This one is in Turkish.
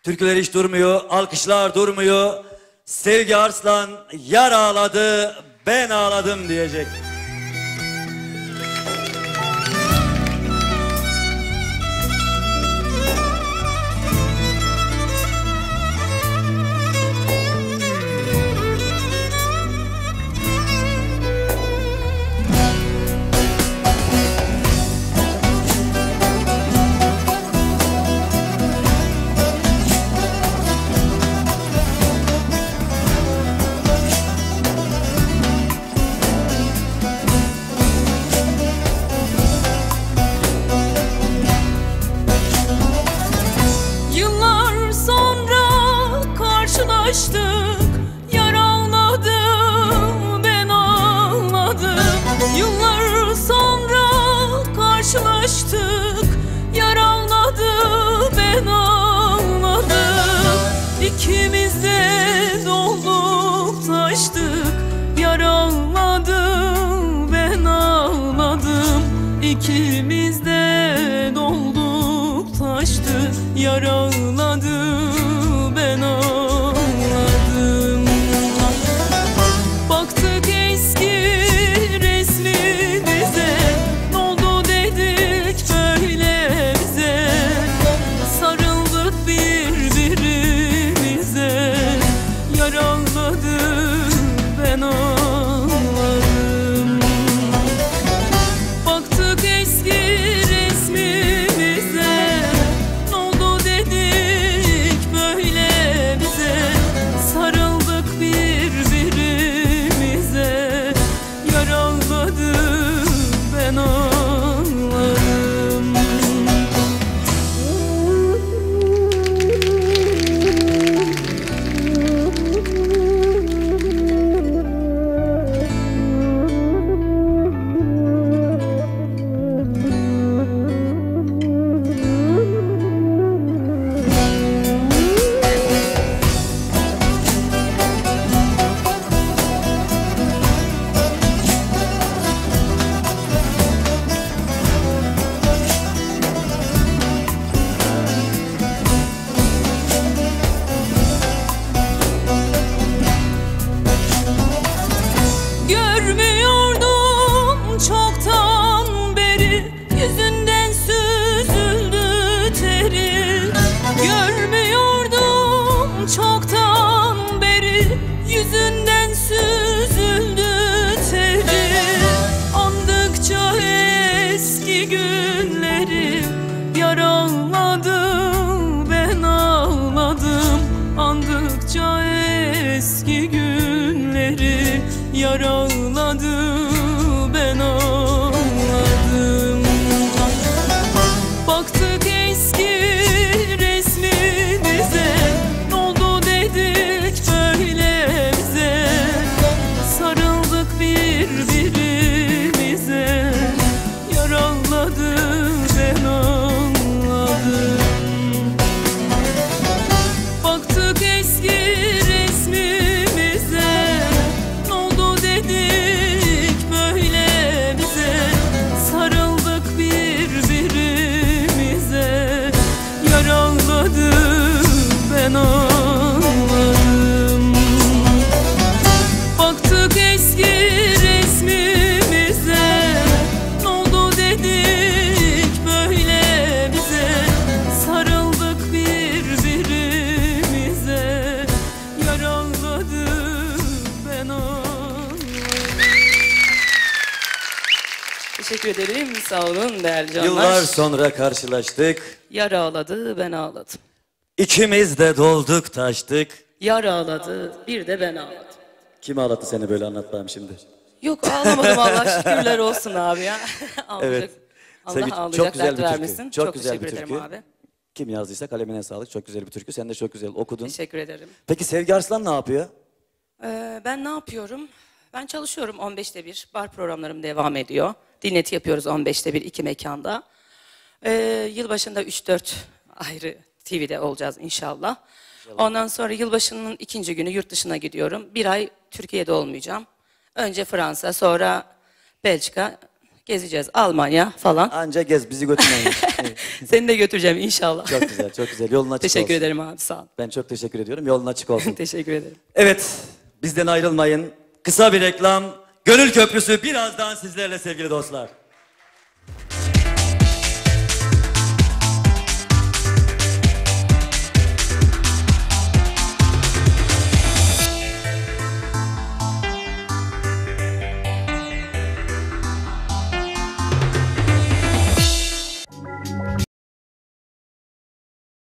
Türküler hiç durmuyor, alkışlar durmuyor. Sevgi Arslan yar ağladı, ben ağladım diyecek. Yar ağladı, ben ağladım. Yıllar sonra karşılaştık. Yar ağladı, ben ağladım. İkimiz de dolup taştık. Yar ağladı, ben ağladım. İkimiz de dolup taştık. Yar ağladı, ben ağladım. Baktık eski resmimize, ne oldu dedik böyle bize. Sarıldık birbirimize. Yar ağladı, ben ağladım. Baktık eski resmimize, ne oldu dedik böyle bize. Sarıldık birbirimize. Yar ağladı, ben ağladım. Görmüyordum çoktan beri, yüzünden süzüldü teri. Görmüyordum çoktan beri, yüzünden süzüldü teri. Andıkça eski günleri, yar ağladı, ben ağladım. Andıkça eski günleri, yar ağladı, ben ağladım. Baktık eski resmimize, ne oldu dedik böyle bize. Sarıldık birbirimize. Yar ağladı, ben ağladım. Baktık eski resmimize, ne oldu dedik böyle bize. Sarıldık birbirimize. Yar ağladı, ben ağladım. Baktık eski resmimize, ne oldu dedik böyle bize. Sarıldık birbirimize. Yar ağladı, ben ağladım. Teşekkür ederim. Sağ olun değerli canlar. Yıllar sonra karşılaştık. Yar ağladı, ben ağladım. İkimiz de dolduk taştık. Yar ağladı, bir de ben ağladım. Kim ağlattı seni böyle, anlat bakayım şimdi. Yok ağlamadım, Allah şükürler olsun abi ya. Ağlayacak. Evet. Allah Sevgi, ağlayacak çok güzel dert bir vermesin. türkü. Çok güzel teşekkür bir ederim türkü. abi. Kim yazdıysa kalemine sağlık. Çok güzel bir türkü. Sen de çok güzel okudun. Teşekkür ederim. Peki Sevgi Arslan ne yapıyor? Ben ne yapıyorum? Ben çalışıyorum 15'te 1. Bar programlarım devam ediyor. Dinleti yapıyoruz 15'te 1 iki mekanda. Yılbaşında 3-4 ayrı TV'de olacağız inşallah. Ondan sonra yılbaşının 2. günü yurt dışına gidiyorum. Bir ay Türkiye'de olmayacağım. Önce Fransa, sonra Belçika, Gezeceğiz Almanya falan. Anca gez, bizi götürmeyin. Evet. Seni de götüreceğim inşallah. Çok güzel, çok güzel. Yolun açık Teşekkür olsun. ederim abi, sağ ol. Ben çok teşekkür ediyorum. Yolun açık olsun. Teşekkür ederim. Evet, bizden ayrılmayın. Kısa bir reklam. Gönül Köprüsü birazdan sizlerle sevgili dostlar.